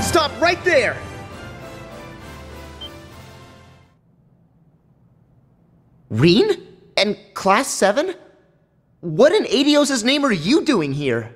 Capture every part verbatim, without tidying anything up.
Stop right there! Reen? And Class seven? What in Adios' name are you doing here?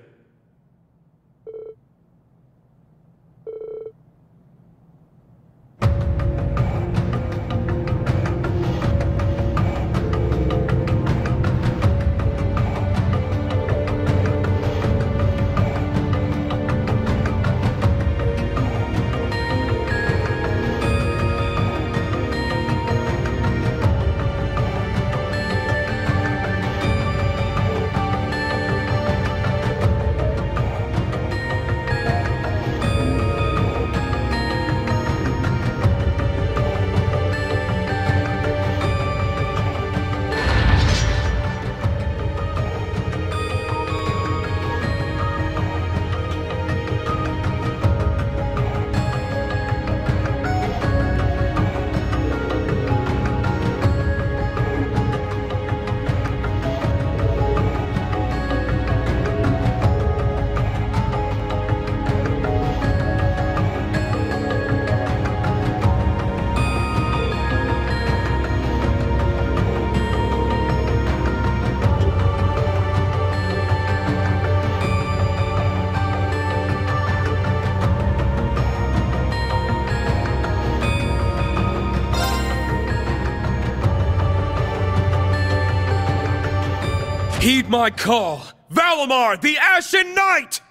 Heed my call! Valimar, the Ashen Knight!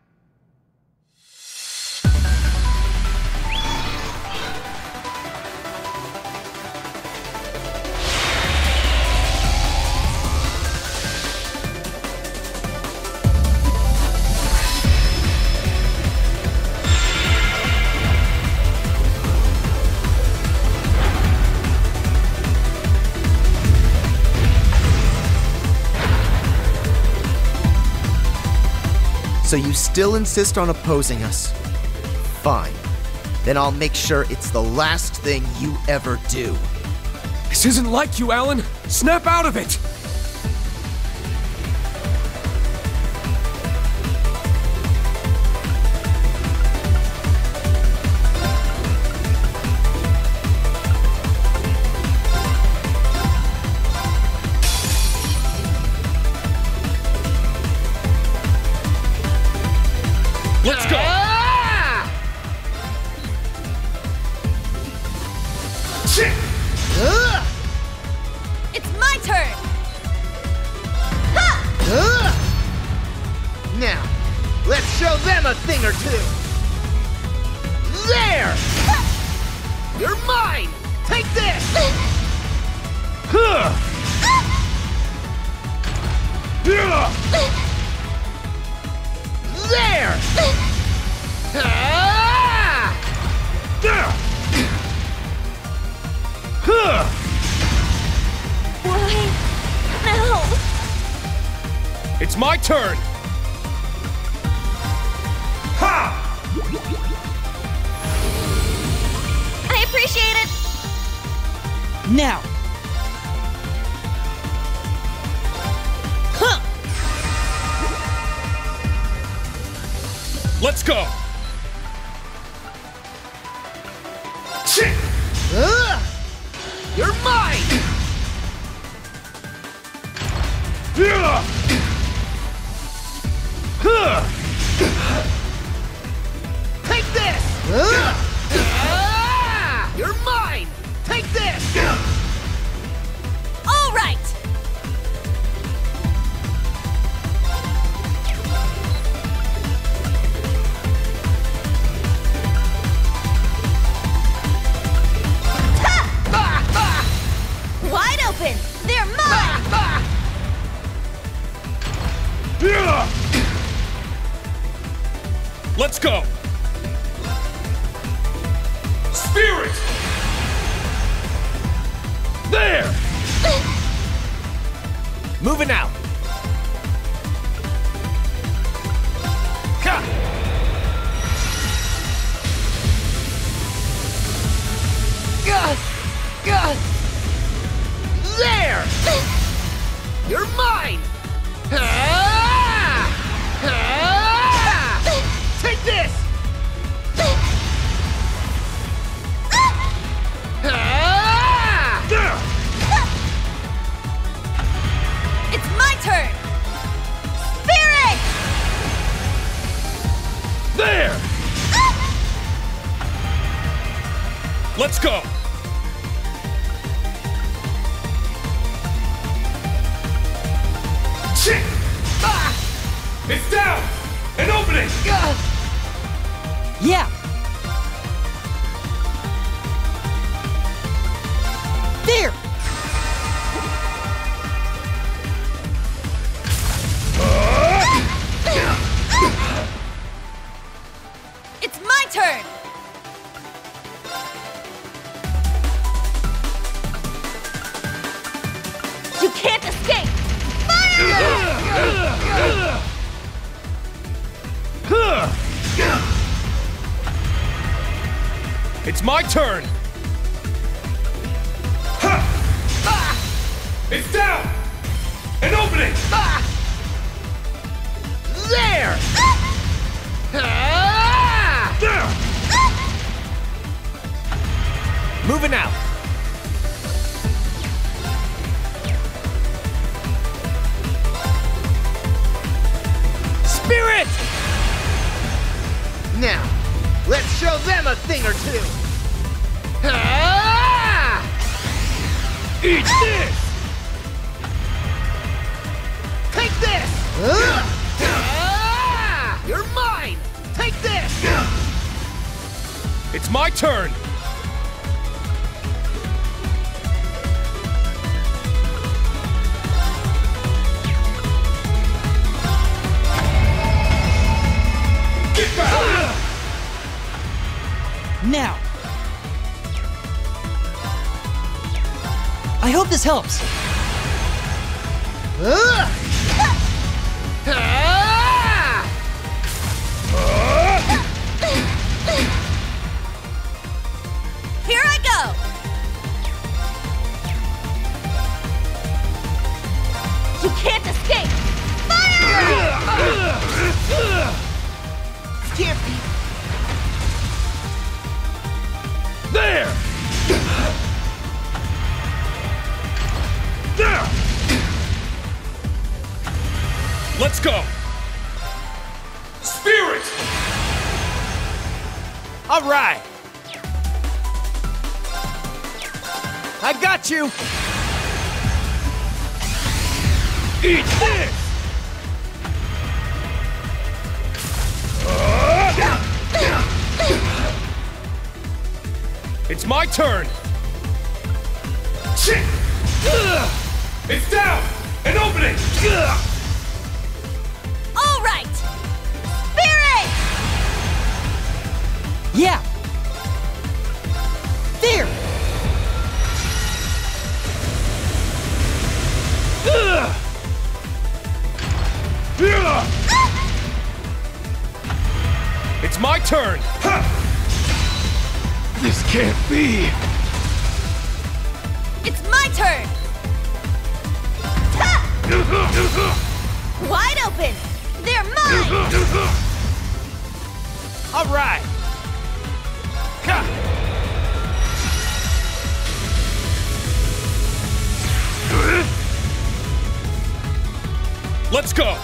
So you still insist on opposing us? Fine. Then I'll make sure it's the last thing you ever do. This isn't like you, Alan! Snap out of it! Let's go! Ah! Shit! Ugh! It's my turn! Ha! Ugh! Now, let's show them a thing or two! There! You're mine! Take this! Huh! Yeah! There! Ah! Huh! Why? No! It's my turn! Ha! I appreciate it! Now! Huh! Let's go! Shit! Ugh! You're mine! Yeah! Huh! Take this! Ugh! Ah! You're mine! Take this! All right! Wide open! They're mine! Let's go! Spirit! There! Moving out! Ha! Gah! Gah! There! You're mine! Ah! Ah! Take this! Let's go! Shit! Ah! It's down! An opening! Yeah! There! It's my turn! You can't escape! It's my turn! It's down! An opening! There! There! Moving out. Spirit! Now, let's show them a thing or two. Ah! Eat this! Take this! Ah! You're mine! Take this! It's my turn! Get back! Now! I hope this helps. Ah! Ah! Here I go! You can't escape! Fire! Can't be. There! There! Let's go! Spirit! All right. I got you. Eat this! It's my turn! Shit! It's down! An opening! All right! Spirit! Yeah! There! It's my turn! This can't be! It's my turn! Ha! Wide open! They're mine! All right. Let's go!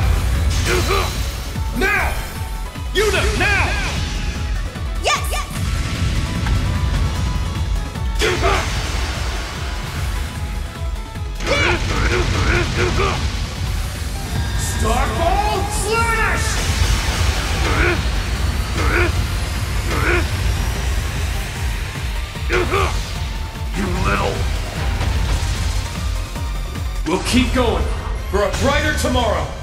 Now! Yuna, now! Yes! Yes! Starball slash! You little... We'll keep going for a brighter tomorrow.